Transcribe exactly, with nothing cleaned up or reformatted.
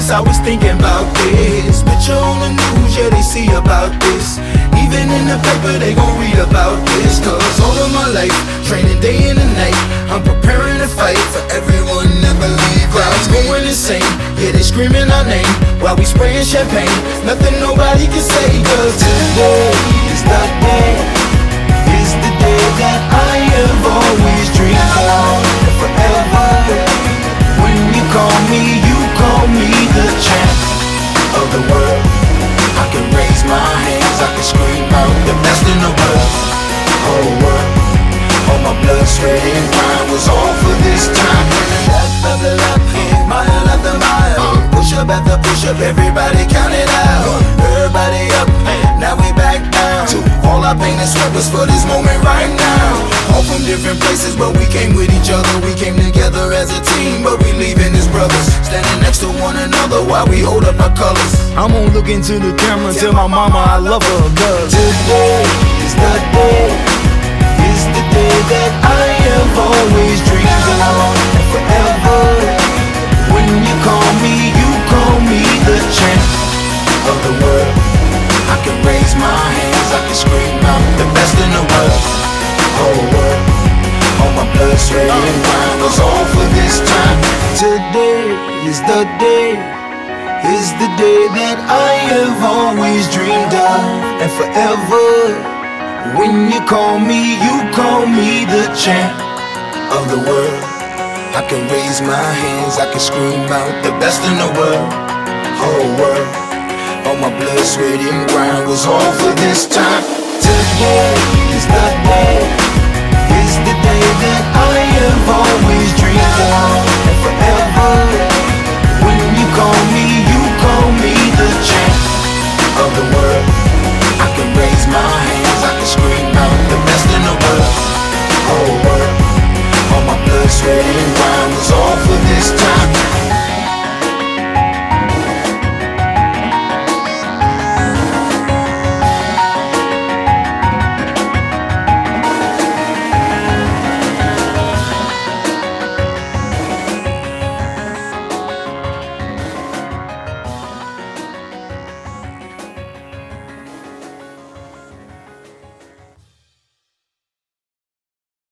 this, I was thinking about this. Picture on the news, yeah, they see about this. Even in the paper, they gon' read about this. Cause all of my life, training day and the night, I'm preparing to fight for everyone that believe. Crowds going insane, yeah, they screaming our name while we spraying champagne. Nothing nobody can say. Cause today is the day, is the day that I have always dreamed of. Forever, when you call me, you call me the champ of the world. I can raise my hands, I can scream out the best in the world. Whole world, all my blood, sweat and grind was all for this time. Lap after lap, mile after mile, push up after push up, everybody count it out. Everybody up, now we back down. All our pain and sweat was for this moment right now. All from different places, but we came with each other. We came together as a team, but we leaving as brothers. Standing next to one another while we hold up our colors. I'm gonna look into the camera and tell my mama I love her. Cause today is the day, is the day that I have always dreamed of. And forever, when you call me, you call me the champ of the world. I can raise my hands, I can scream out the best in the world. Whole world, all my blood, sweat and grind was all for this time. Today is the day, is the day that I have always dreamed of. And forever, when you call me, you call me the champ of the world. I can raise my hands, I can scream out the best in the world. Whole world, all my blood, sweat and grind was all for this time. Today is the day, is the day that I have always dreamed of. And forever,